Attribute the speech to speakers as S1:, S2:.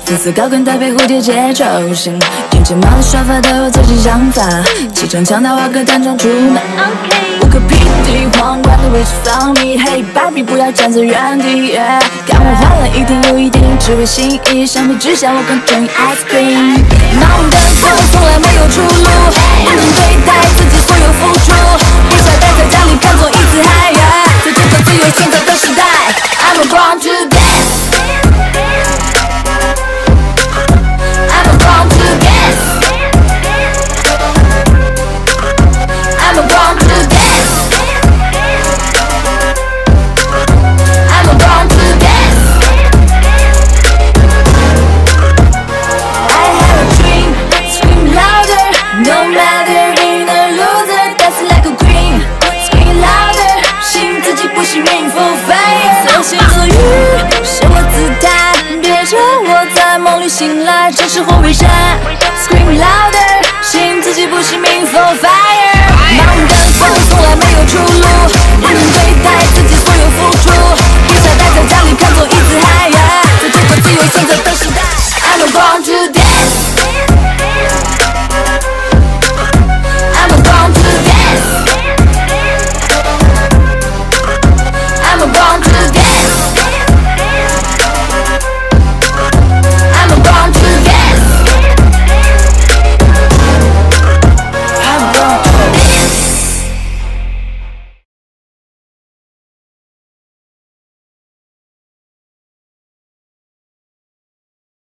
S1: 粉丝高跟搭配蝴蝶结抽型，眼睫毛的刷法都有自己想法，气场强大，画个单场出门。无可匹敌，皇冠的位置放你，嘿，芭比不要站在原地。看我花了一天又一天，只为心意，相比之下我更中意 ice cream。忙的我从来没有出